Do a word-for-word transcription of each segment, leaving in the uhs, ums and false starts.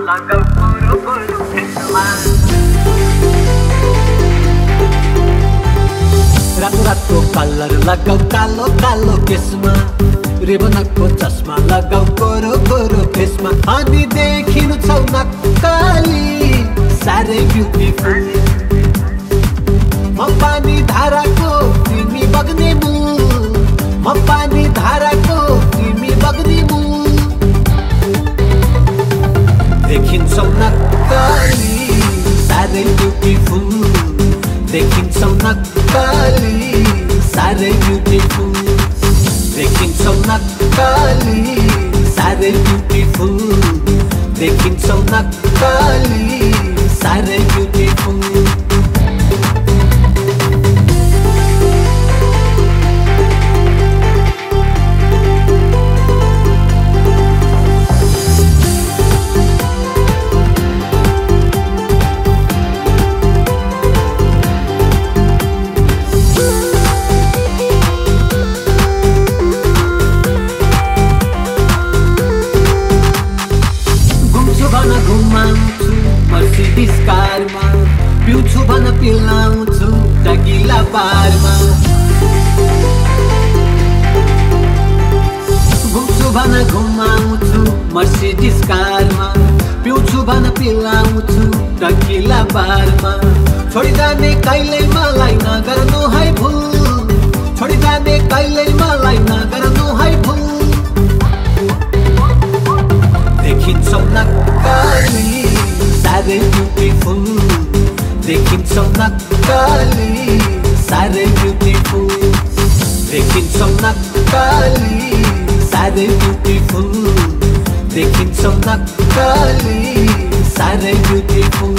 लगाऊ गोरो गोरो फेसमा रातो रातो कलर लगाऊ कालो कालो केसमा रेबनको चस्मा लगाऊ गोरो गोरो फेसमा अनि देखिनु छौ नक्कली साह्रै ब्युटिफुल म पानी धाराको तिमी बग्ने मुल म पानी धाराको तिमी बग्ने मुल देखिन्छौ नक्कली साह्रै ब्युटिफुल देखिन्छौ नक्कली साह्रै ब्युटिफुल देखिन्छौ नक्कली साह्रै ब्युटिफुल देखिन्छौ नक्कली साह्रै ब्युटिफुल कारमा पिउँछु भन पिलाउँछु टगिला बारमा घुम्छु भन घुमाउँछु मर्सिडिज कारमा पिउँछु भन पिलाउँछु टगिला बारमा छोडिजाने कहिल्यै मलाई नगर्नु है भुल छोडिजाने कहिल्यै मलाई नगर्नु है भुल देखिन्छौ नक्कली साह्रै ब्युटिफुल देखिन्छौ नक्कली साह्रै ब्युटिफुल देखिन्छौ नक्कली साह्रै ब्युटिफुल देखिन्छौ नक्कली साह्रै ब्युटिफुल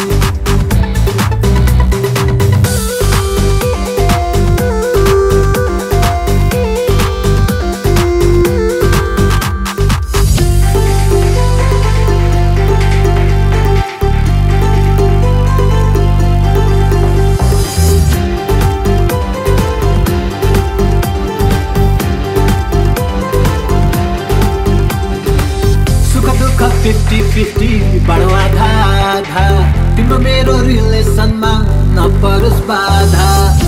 फिफ्टी फिफ्टी बढो आधा आधा तिम्रो मेरो रिलेसनमा नपरोस् बाधा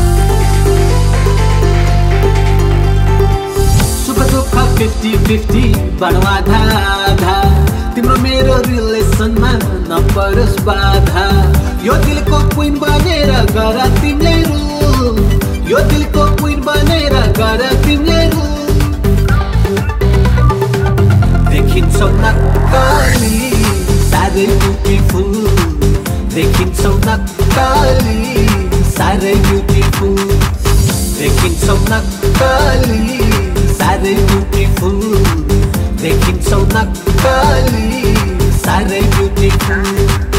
सुख दुःख फिफ्टी फिफ्टी बढो आधा आधा तिम्रो मेरो रिलेसनमा नपरोस् बाधा यो दिलको क्वीन बनेर गर तिमीले रुल यो दिलको क्वीन बनेर गर तिमीले रुल देखिन्छौ नक्कली साह्रै ब्युटिफुल देखिन्छौ नक्कली साह्रै ब्युटिफुल देखिन्छौ नक्कली साह्रै ब्युटिफुल देखिन्छौ नक्कली साह्रै ब्युटिफुल